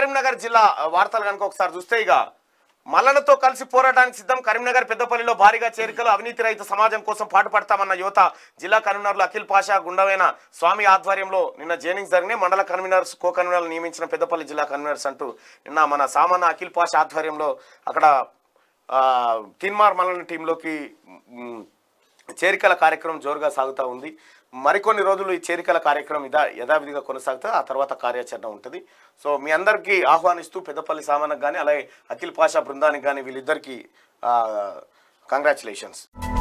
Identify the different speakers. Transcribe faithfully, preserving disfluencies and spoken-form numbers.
Speaker 1: కరీంనగర్ జిల్లా వార్తలు కనుక ఒకసారి చూస్తే ఇక మల్లనతో కలిసి పోరాటానికి సిద్ధం. కరీంనగర్ పెద్దపల్లిలో భారీగా చేరికలు. అవినీతి రహిత సమాజం కోసం పాటుపడతామన్న యువత. జిల్లా కన్వీనర్లు అఖిల్ పాషా, గుండవేన స్వామి ఆధ్వర్యంలో నిన్న జైనింగ్స్ జరిగినాయి. మండల కన్వీనర్స్, కో కన్వీనర్లు నియమించిన పెద్దపల్లి జిల్లా కన్వీనర్స్ అంటూ నిన్న మన సామాన్య అఖిల్ పాషా ఆధ్వర్యంలో అక్కడ తిన్మార్ మల్లన టీంలోకి చేరికల కార్యక్రమం జోరుగా సాగుతూ ఉంది. మరికొన్ని రోజులు ఈ చేరికల కార్యక్రమం ఇదా యథావిధిగా కొనసాగుతుంది. ఆ తర్వాత కార్యాచరణ ఉంటుంది. సో మీ అందరికీ ఆహ్వానిస్తూ పెద్దపల్లి సామాన్యకు కానీ అలాగే అఖిల్ పాషా బృందానికి కానీ వీళ్ళిద్దరికీ కంగ్రాచులేషన్స్.